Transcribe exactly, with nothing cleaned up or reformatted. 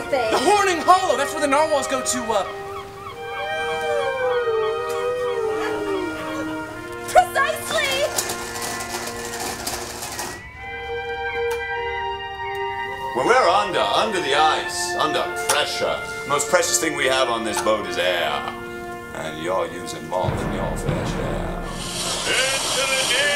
thing? The Horning Hollow! That's where the narwhals go to, uh... Precisely! When we're under, under the ice, under pressure, the most precious thing we have on this boat is air. And you're using more than your fair share. Into the air!